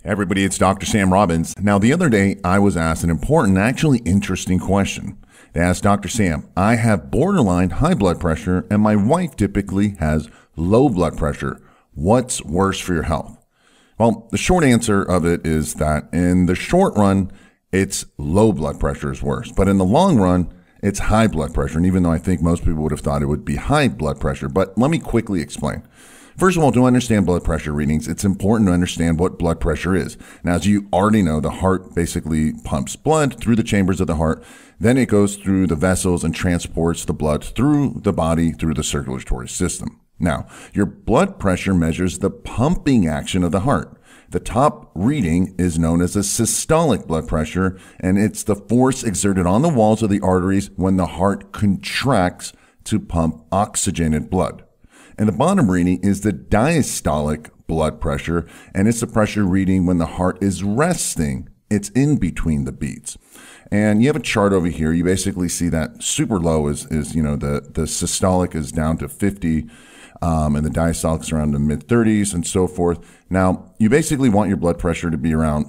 Hey everybody, it's Dr. Sam Robbins. Now, the other day, I was asked an important, actually interesting question. They asked Dr. Sam, I have borderline high blood pressure and my wife typically has low blood pressure. What's worse for your health? Well, the short answer of it is that in the short run, it's low blood pressure is worse. But in the long run, it's high blood pressure. And even though I think most people would have thought it would be high blood pressure, but let me quickly explain. First of all, to understand blood pressure readings, it's important to understand what blood pressure is. Now, as you already know, the heart basically pumps blood through the chambers of the heart. Then it goes through the vessels and transports the blood through the body, through the circulatory system. Now, your blood pressure measures the pumping action of the heart. The top reading is known as a systolic blood pressure, and it's the force exerted on the walls of the arteries when the heart contracts to pump oxygenated blood. And the bottom reading is the diastolic blood pressure, and it's the pressure reading when the heart is resting. It's in between the beats. And you have a chart over here. You basically see that super low is the systolic is down to 50, and the diastolic is around the mid-30s and so forth. Now, you basically want your blood pressure to be around,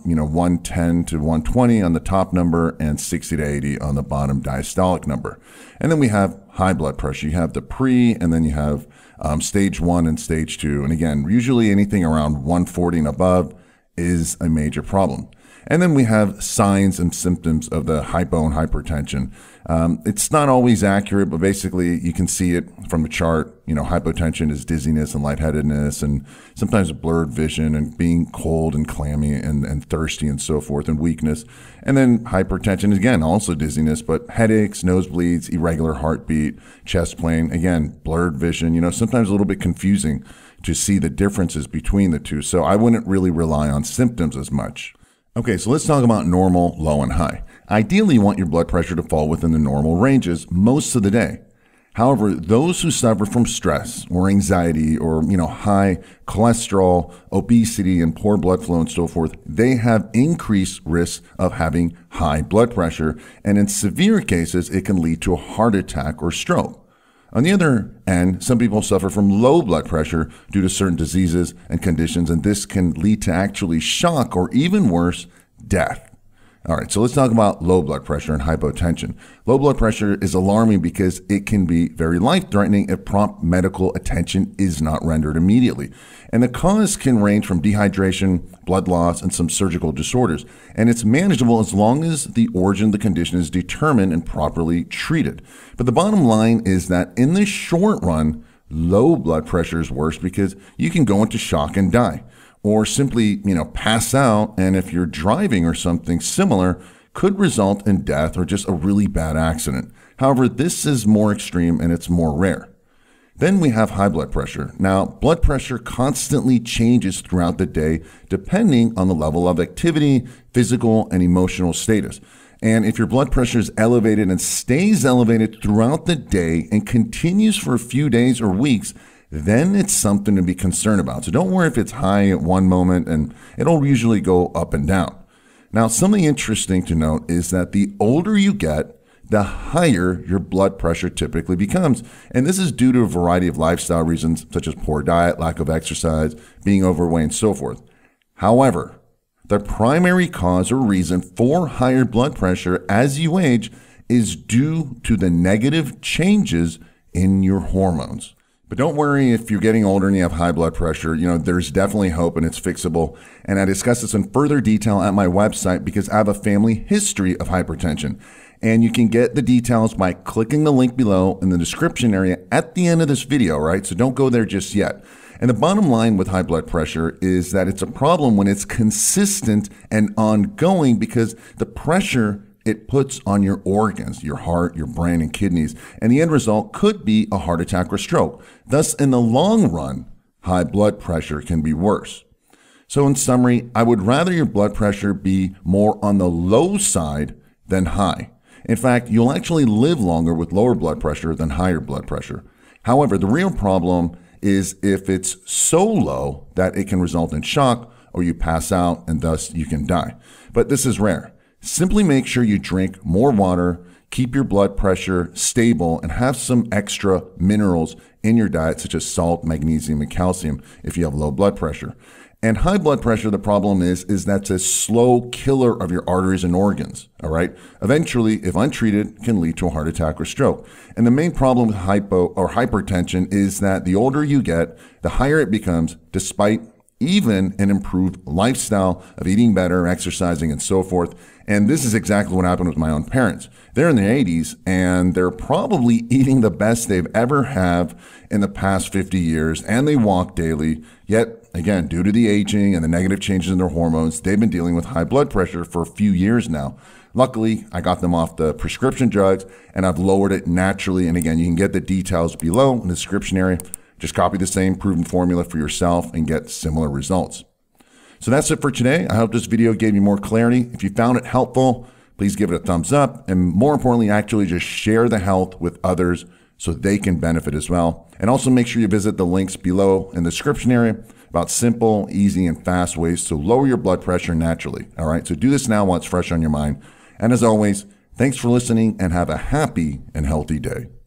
110 to 120 on the top number and 60 to 80 on the bottom diastolic number. And then we have high blood pressure. You have the pre, and then you have stage 1 and stage 2. And again, usually anything around 140 and above is a major problem. And then we have signs and symptoms of the hypo and hypertension. It's not always accurate, but basically you can see it from the chart. Hypotension is dizziness and lightheadedness and sometimes blurred vision and being cold and clammy and thirsty and so forth and weakness. And then hypertension, again, also dizziness, but headaches, nosebleeds, irregular heartbeat, chest pain, again, blurred vision, sometimes a little bit confusing to see the differences between the two. So I wouldn't really rely on symptoms as much. Okay, so let's talk about normal, low, and high. Ideally, you want your blood pressure to fall within the normal ranges most of the day. However, those who suffer from stress or anxiety or, high cholesterol, obesity, and poor blood flow and so forth, they have increased risks of having high blood pressure. And in severe cases, it can lead to a heart attack or stroke. On the other end, some people suffer from low blood pressure due to certain diseases and conditions, and this can lead to actually shock or even worse, death. All right, so let's talk about low blood pressure and hypotension. Low blood pressure is alarming because it can be very life-threatening if prompt medical attention is not rendered immediately. And the cause can range from dehydration, blood loss, and some surgical disorders. And it's manageable as long as the origin of the condition is determined and properly treated. But the bottom line is that in the short run, low blood pressure is worse because you can go into shock and die. Or simply, pass out, and if you're driving or something similar, could result in death or just a really bad accident. However, this is more extreme and it's more rare. Then we have high blood pressure. Now, blood pressure constantly changes throughout the day depending on the level of activity, physical, and emotional status. And if your blood pressure is elevated and stays elevated throughout the day and continues for a few days or weeks, then it's something to be concerned about. So don't worry if it's high at one moment, and it'll usually go up and down. Now, something interesting to note is that the older you get, the higher your blood pressure typically becomes. And this is due to a variety of lifestyle reasons, such as poor diet, lack of exercise, being overweight, and so forth. However, the primary cause or reason for higher blood pressure as you age is due to the negative changes in your hormones. But don't worry if you're getting older and you have high blood pressure. There's definitely hope and it's fixable. And I discuss this in further detail at my website because I have a family history of hypertension. And you can get the details by clicking the link below in the description area at the end of this video, right? So don't go there just yet. And the bottom line with high blood pressure is that it's a problem when it's consistent and ongoing because the pressure it puts on your organs, your heart, your brain, and kidneys. And the end result could be a heart attack or stroke. Thus, in the long run, high blood pressure can be worse. So in summary, I would rather your blood pressure be more on the low side than high. In fact, you'll actually live longer with lower blood pressure than higher blood pressure. However, the real problem is if it's so low that it can result in shock or you pass out and thus you can die. But this is rare. Simply make sure you drink more water, keep your blood pressure stable, and have some extra minerals in your diet, such as salt, magnesium, and calcium if you have low blood pressure. And high blood pressure, the problem is that's a slow killer of your arteries and organs, all right? Eventually, if untreated, can lead to a heart attack or stroke. And the main problem with hypertension is that the older you get, the higher it becomes, despite even an improved lifestyle of eating better, exercising, and so forth. And this is exactly what happened with my own parents. They're in their 80s, and they're probably eating the best they've ever have in the past 50 years, and they walk daily. Yet, again, due to the aging and the negative changes in their hormones, they've been dealing with high blood pressure for a few years now. Luckily, I got them off the prescription drugs, and I've lowered it naturally. And again, you can get the details below in the description area. Just copy the same proven formula for yourself and get similar results. So that's it for today. I hope this video gave you more clarity. If you found it helpful, please give it a thumbs up. And more importantly, actually just share the health with others so they can benefit as well. And also make sure you visit the links below in the description area about simple, easy, and fast ways to lower your blood pressure naturally. All right, so do this now while it's fresh on your mind. And as always, thanks for listening and have a happy and healthy day.